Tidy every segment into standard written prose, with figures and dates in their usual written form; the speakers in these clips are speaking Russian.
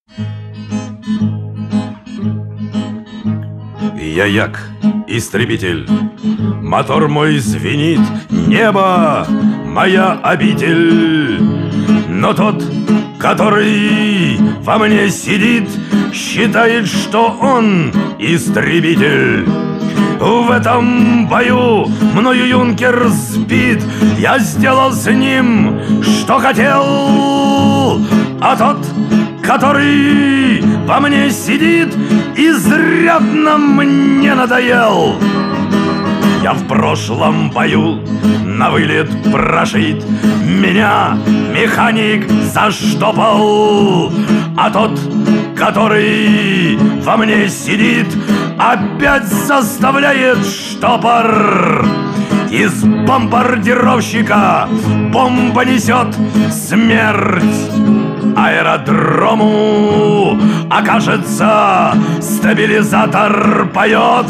Я як, истребитель, мотор мой звенит, небо моя обитель. Но тот, который во мне сидит, считает, что он истребитель. В этом бою мною юнкер сбит, я сделал с ним, что хотел. А тот, который во мне сидит, изрядно мне надоел. Я в прошлом бою на вылет прошит, меня механик заштопал. А тот, который во мне сидит, опять заставляет штопор. Из бомбардировщика бомба несет смерть. Аэродрому окажется, стабилизатор поет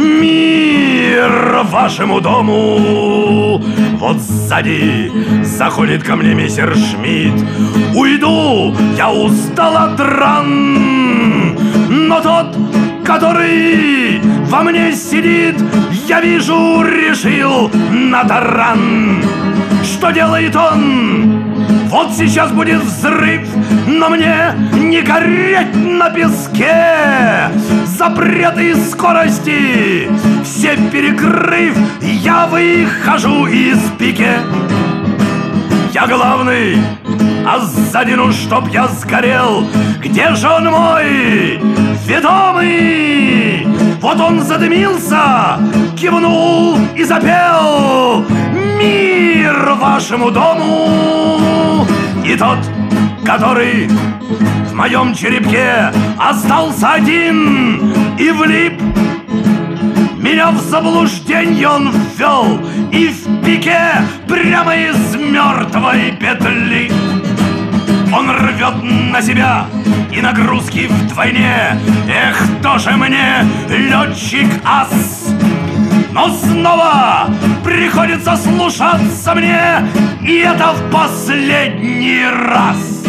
мир вашему дому. Вот сзади заходит ко мне мистер Шмидт. Уйду, я устал от ран. Но тот, который во мне сидит, я вижу, решил на таран. Что делает он? Вот сейчас будет взрыв, но мне не гореть на песке. Запреты скорости все перекрыв, я выхожу из пике. Я главный, а сзади, ну чтоб я сгорел. Где же он мой ведомый? Вот он задымился, кивнул и запел мир вашему дому. И тот, который в моем черепке остался один и влип, меня в заблуждение он ввел и в пике прямо из мертвой петли. Он рвет на себя и нагрузки вдвойне. Эх, тоже мне летчик-ас. Но снова приходится слушаться мне, и это в последний раз.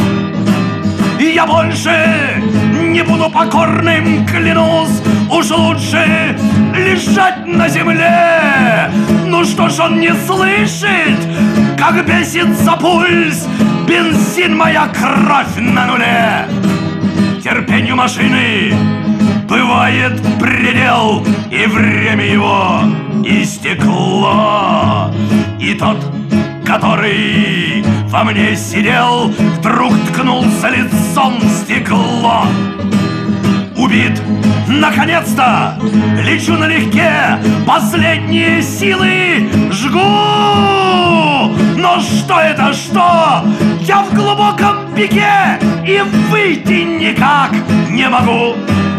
Я больше не буду покорным, клянусь. Уж лучше лежать на земле. Ну что ж он не слышит, как бесится пульс, бензин, моя кровь на нуле. Терпению машины бывает предел, и время его истекло. И тот, который во мне сидел, вдруг ткнулся лицом в стекло. Убит, наконец-то, лечу налегке, последние силы жгу. Но что это, что? Я в глубоком пике и выйти никак не могу.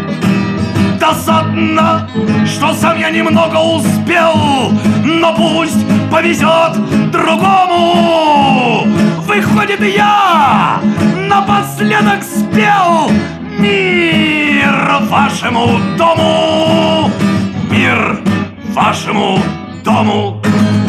Досадно, что сам я немного успел, но пусть повезет другому. Выходит, я напоследок спел мир вашему дому. Мир вашему дому.